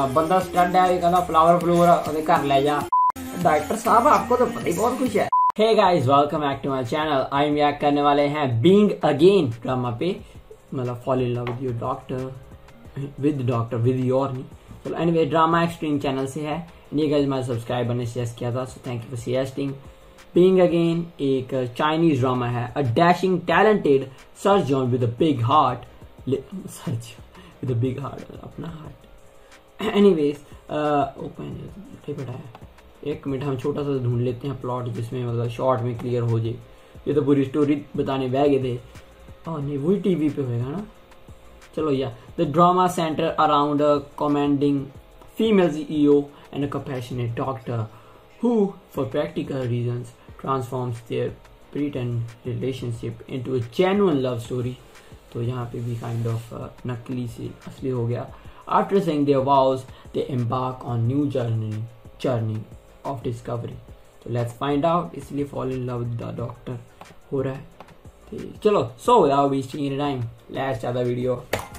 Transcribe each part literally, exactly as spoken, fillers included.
बंदा स्टड है, कहना फ्लावर फ्लूवर घर ले जा। डॉक्टर साहब आपको तो पता ही बहुत कुछ है। Hey guys, welcome back to my channel. I am react करने वाले हैं बीइंग अगेन ड्रामा पे, मतलब fall in love with your doctor with doctor with your नहीं। चलो एनीवे, ड्रामा एक्सट्रीम चैनल से है ये गाइस, मैं सब्सक्राइबर ने सजेस्ट किया था, so thank you for suggesting. Being again एक चाइनीज ड्रामा है। A dashing talented surgeon with a big heart, surgeon with a big heart, अपना हार्ट। एनीवेज ओपन बेटा है, एक मिनट हम छोटा सा ढूंढ लेते हैं प्लॉट जिसमें मतलब शॉर्ट में क्लियर हो जाए। ये तो पूरी स्टोरी बताने बह गए थे। और नहीं, वही टीवी पे होएगा ना। चलो या the drama centre around a commanding female CEO and a compassionate doctor who for practical reasons transforms their pretend relationship into a genuine love story। तो यहाँ पे भी काइंड ऑफ नकली से असली हो गया। After saying their vows, they embark on new journey journey of discovery। तो let's find out, इसलिए fall in love with the doctor हो रहा है। चलो, so without wasting any time, let's start the video।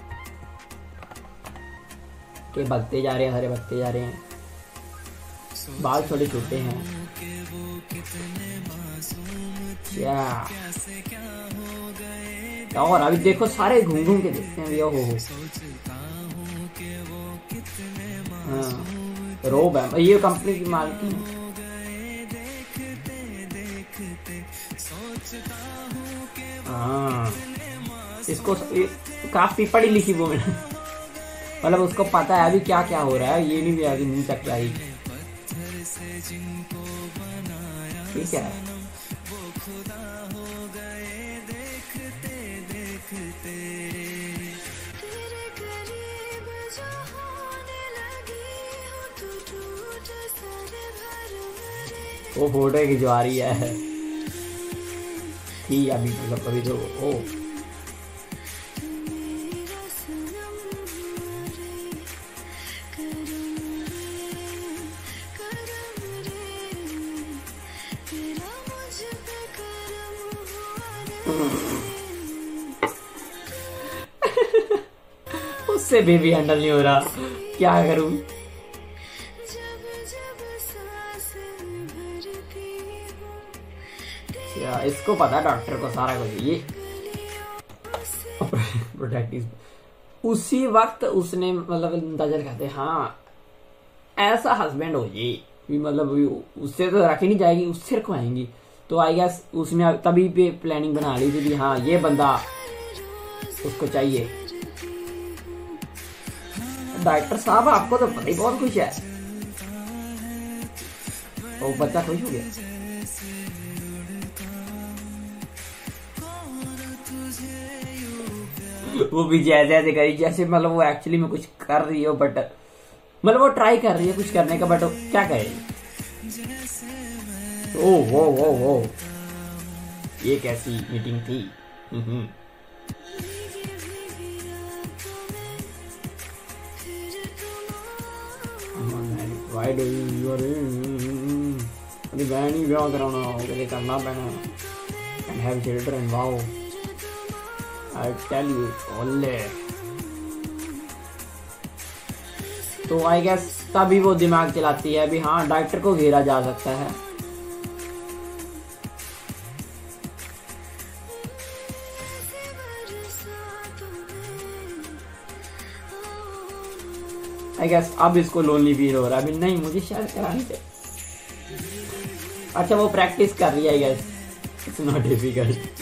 के भगते जा रहे हैं, सारे भगते जा रहे हैं, बाल थोड़े छोटे हैं। क्या और अभी देखो, सारे घूम घूम के देखते हैं भैया। हो हाँ, रोब है ये कंपनी की मालकी। हाँ, इसको काफी पढ़ी लिखी वो मतलब उसको पता है अभी क्या क्या हो रहा है। ये नहीं भी अभी नहीं सकता ही, ठीक है। वो फोटो की जो आ रही है ठीक, अभी मतलब अभी तो ओ उससे बेबी हैंडल नहीं हो रहा, क्या करूं। क्या इसको पता है डॉक्टर को सारा कुछ, ये प्रोटेक्टिव। उसी वक्त उसने मतलब नजर खाते, हाँ ऐसा हस्बैंड हो ये भी, मतलब उससे तो रखी नहीं जाएगी, उससे रखवाएंगी। तो आई गेस उसने तभी पे प्लानिंग बना ली थी, हाँ ये बंदा उसको चाहिए। डॉक्टर साहब आपको तो पता ही बहुत कुछ है। वो बच्चा खुश हो गया। वो भी जैसे ऐसे करी जैसे मतलब वो एक्चुअली में कुछ कर रही हो, बट मतलब वो ट्राई कर रही है कुछ करने का, बट क्या करे। ओ वो वो वो ये कैसी मीटिंग थी। हम्म Why do you अरे बहन ही ब्याह कराना हो, कभी करना पैना and have children, wow I tell you only। तो आई गेस तभी वो दिमाग चलाती है, अभी हाँ डॉक्टर को घेरा जा सकता है। आई गेस अब इसको लोनली फील हो रहा है। अभी नहीं, मुझे शायद करानी चाहिए। अच्छा वो प्रैक्टिस कर रही है, I guess it's not difficult.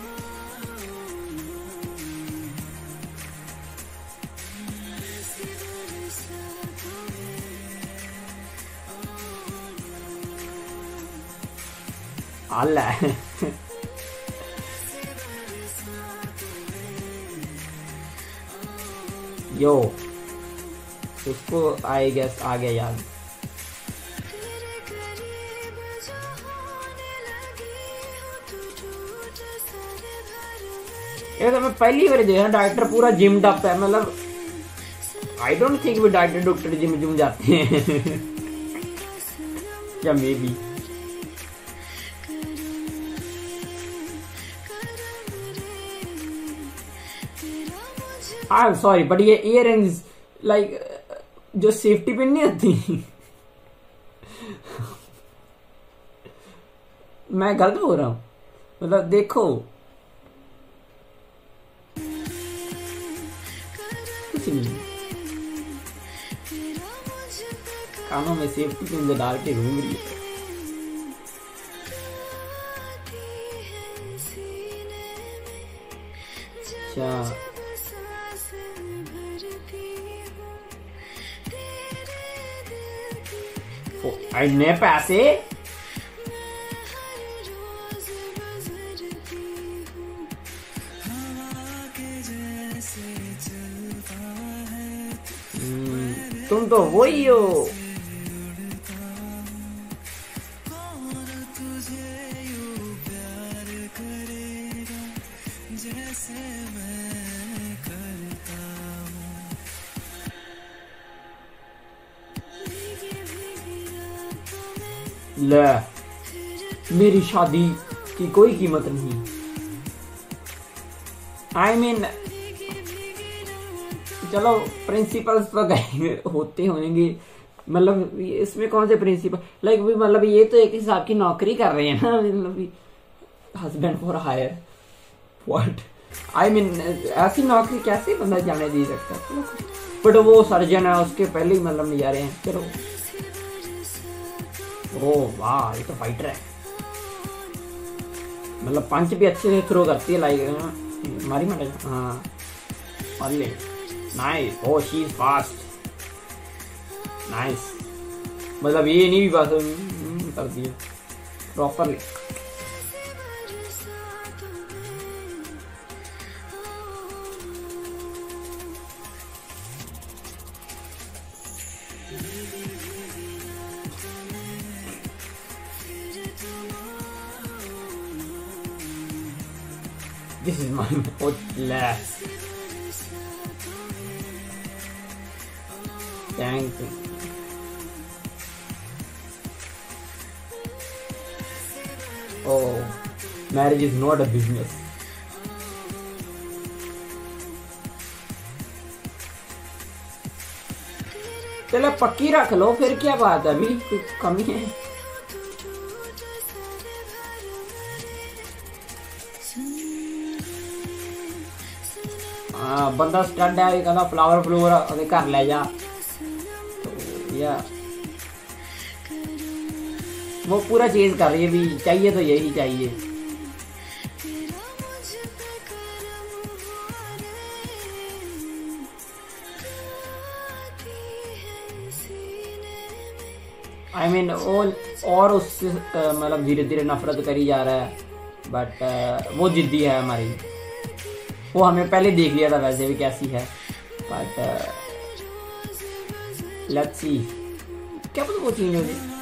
Allah यो उसको आई गेस आ गया याद। ये तो मैं पहली बार देखा डॉक्टर पूरा जिम डप है, मतलब आई डोंट थिंक वो डॉक्टर डॉक्टर जिम जिम जाते हैं या maybe. I am sorry but ये इयररिंग्स लाइक जो सेफ्टी पिन नहीं होती मैं गलत बोल रहा हूं? मतलब देखो, कुछ नहीं, कानों में सेफ्टी पिन डाल के घूम रही है। अच्छा, इतने पैसे? तुम तो वही हो। ले, मेरी शादी की कोई कीमत नहीं। आई I मीन mean, चलो प्रिंसिपल्स तो गए होते होंगे, मतलब इसमें कौन से प्रिंसिपल, लाइक भी मतलब ये तो एक हिसाब की नौकरी कर रहे हैं ना, मतलब husband for hire. What I mean, ऐसी नौकरी कैसे बंदा जाने दे सकता है? बट वो सर्जन है, उसके पहले ही मतलब नजारे हैं। चलो, ओ वाह, ये तो फाइटर है, मतलब पंच भी अच्छे से थ्रो करती है, लाइक मारी मारे। हाँ, मार ले। Nice, oh she is fast, nice. मतलब ये नहीं भी बात कर दी properly. This is my last. Thank you. Oh, marriage is not a business. चलो पक्की रख लो, फिर क्या बात है, अभी कुछ कमी है? हाँ, बंदा स्टड है, कहता फ्लावर फ्लूवर घर ले जा, तो या वो पूरा चेंज कर रही है भी, चाहिए तो यही चाहिए। आई I मीन mean, और उससे मतलब धीरे धीरे नफरत करी जा रहा है, बट वो जिद्दी है हमारी। वो हमें पहले देख लिया था वैसे भी कैसी है, बट लेट्स सी क्या पता वो चेंज हो गई।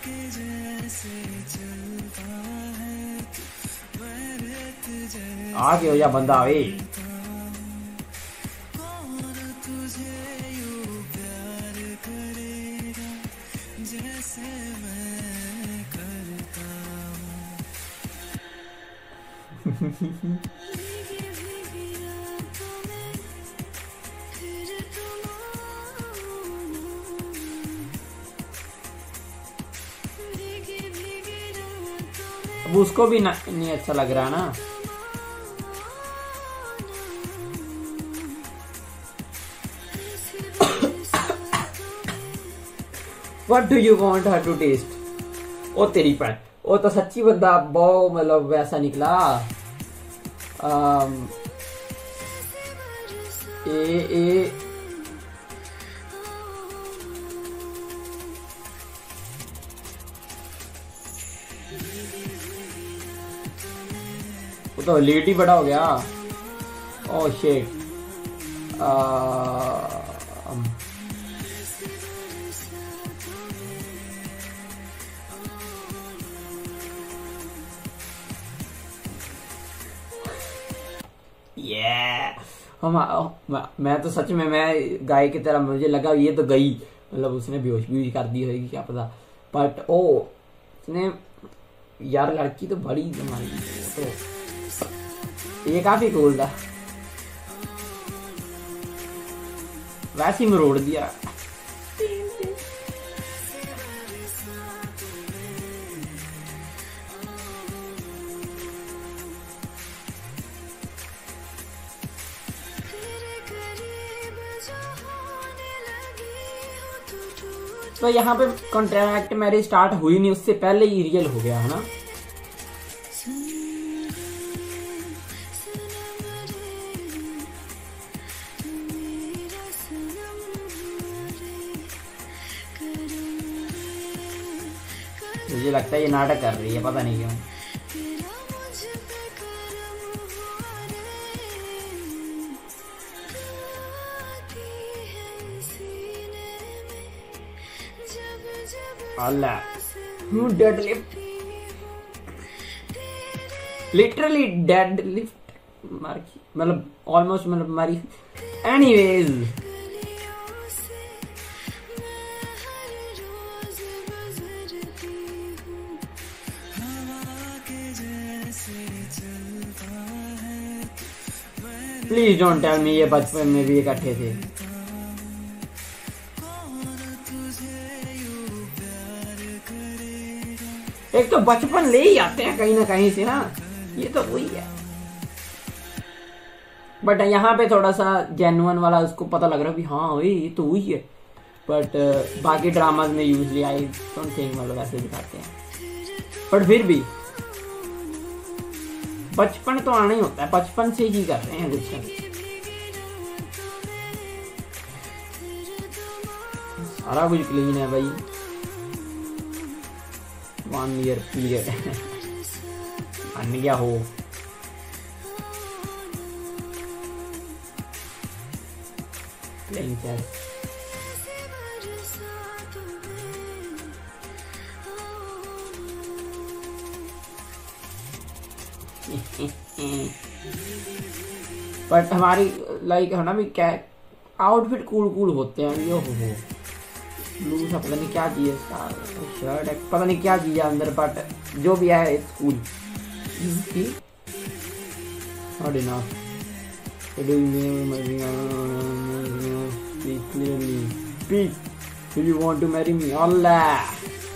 आगे हो जा बंदा, आवे। अब उसको भी ना, नहीं अच्छा लग रहा ना। What do you want her to taste? ओ तेरी पैन, वो तो सच्ची बंदा बहुत मतलब वैसा निकला। आम, ए ए वो तो लेट ही बड़ा हो गया। Oh shit. Yeah. हम मैं तो सच में मैं गाय की तरह मुझे लगा ये तो गई, मतलब उसने बेहोश भी कर दी होगी क्या पता, बट ओ उसने यार लड़की तो बड़ी हमारी, तो ये काफी कूल था, वैसे ही मरोड़ दिया। तो यहाँ पे कॉन्ट्रैक्ट मैरिज स्टार्ट हुई नहीं, उससे पहले ही रियल हो गया है ना। मुझे लगता है ये नाटक कर रही है, पता नहीं क्यों। अल्लाह, डेडलिफ्ट, लिटरली डेडलिफ्ट मार, मतलब ऑलमोस्ट मतलब मारी। Anyways please don't tell me ये बचपन में भी इकट्ठे थे। एक तो बचपन ले ही आते हैं कहीं ना कहीं से ना, ये तो वही है। बट यहाँ पे थोड़ा सा जेन्युइन वाला उसको पता लग रहा है भी हाँ वही ये तो वही है। बट uh, बाकी ड्रामाज में यूजली आई डोंट थिंक मतलब ऐसे दिखाते हैं। बट फिर भी बचपन तो आना ही होता है, बचपन से ही कर रहे हैं कुछ। सारा कुछ क्लीन है भाई, वन ईयर पीरियड मान गया हो। प्लेइंग चेस, बट हमारी लाइक है ना भी क्या आउटफिट कूल कूल होते हैं। यो हो हो ब्लू सा पता नहीं क्या चीज है, शर्ट है पता नहीं क्या चीज है अंदर, बट जो भी है school not enough. clearly speak, do you want to marry me? Allah,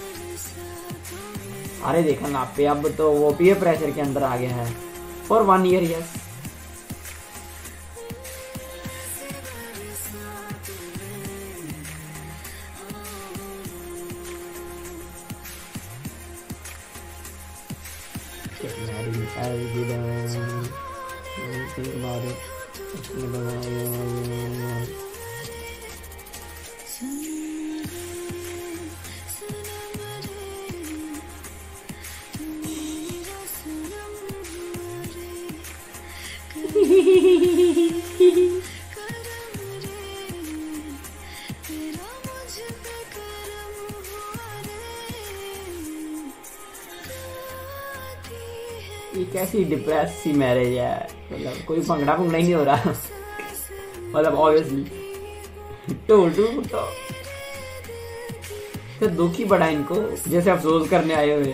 अरे देखा ना पे, अब तो वो पीयर प्रेशर के अंदर आ गया है for one year. Yes get married, I didn't think about it. ये कैसी डिप्रेस सी मैरिज है, मतलब कोई भंगड़ा भंगड़ा ही नहीं हो रहा मतलब ऑब्वियसली टू टू तो, तो दुख ही बड़ा इनको, जैसे अफसोस करने आए हुए।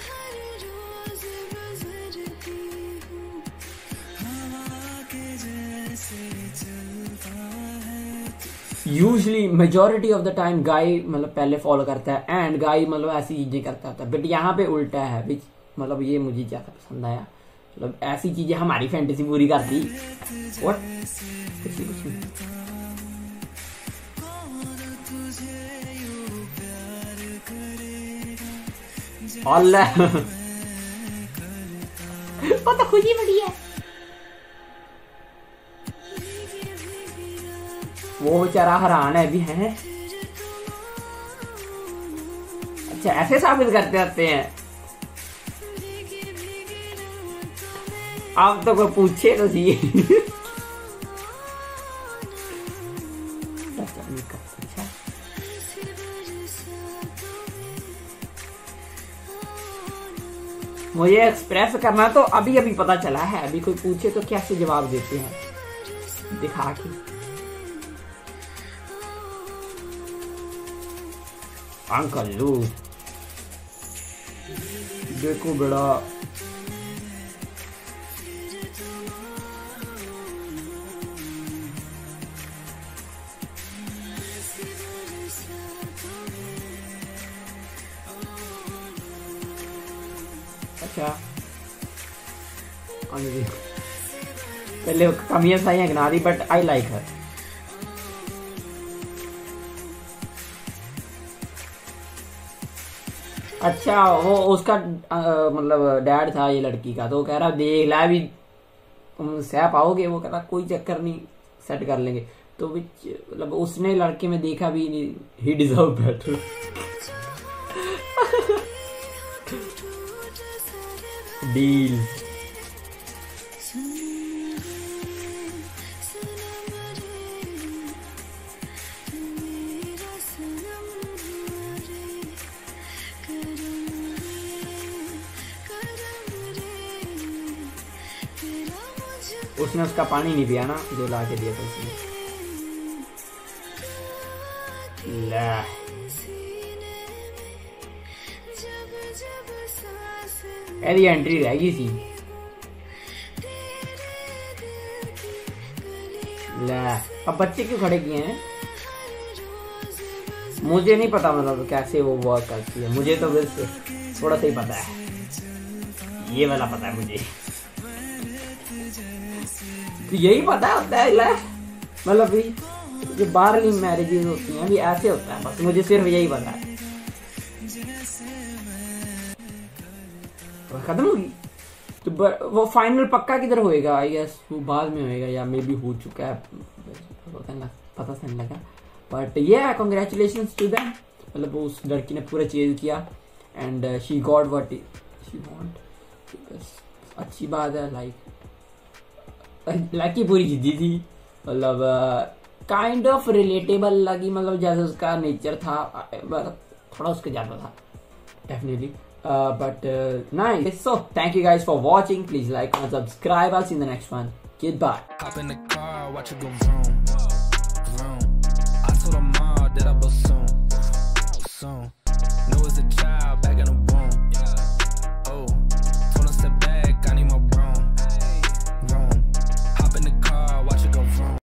Usually majority of the time guy मतलब पहले फॉलो करता है एंड गाय मतलब ऐसी चीजें करता था, बट यहाँ पे उल्टा है विच मतलब ये मुझे ज्यादा पसंद आया। मतलब ऐसी चीजें हमारी फैंटेसी पूरी कर दी। व्हाट कुछ कुछ अल्लाह पता खुशी बड़ी है। वो बेचारा हैरान है भी है। अच्छा ऐसे साबित करते रहते हैं। आप तो कोई पूछे तो जी मुझे एक्सप्रेस करना तो अभी अभी पता चला है, अभी कोई पूछे तो कैसे जवाब देते हैं दिखा के। अंकल लू देखो बड़ा अच्छा पहले कमियां साइयां गिना दी, बट आई लाइक हर। अच्छा वो उसका आ, मतलब डैड था ये लड़की का, तो कह रहा देख ला भी तुम सह पाओगे। वो कह रहा कोई चक्कर नहीं, सेट कर लेंगे। तो मतलब उसने लड़के में देखा भी नहीं, ही डिजर्व बेटर। डील। उसने उसका पानी नहीं पिया ना जो ला के दिया था उसने। ला एरी एंट्री रहेगी सी। ला अब बच्चे क्यों खड़े किए हैं? मुझे नहीं पता मतलब कैसे वो वर्क करती है, मुझे तो बस थोड़ा सा ही पता है, ये वाला पता है मुझे। तो यही पता होता है मतलब जो बाहरली मैरिजेस होती हैं भी ऐसे होता है, बस मुझे सिर्फ यही पता है। खत्म होगी तो वो फाइनल पक्का किधर होएगा? आई गेस वो बाद में होएगा या मे बी हो चुका है, पता नहीं लगा। बट ये कांग्रेचुलेशंस टू देम, मतलब उस लड़की ने पूरा चेज किया and she got what she want. अच्छी बात है। लाइक लकी पूरी जिद्दी थी, मतलब काइंड ऑफ रिलेटेबल लगी, मतलब जैसे उसका नेचर था थोड़ा उसके ज्यादा था definitely. But nice. So thank you guys for watching, please like and subscribe. I'll see you in the next one. Goodbye.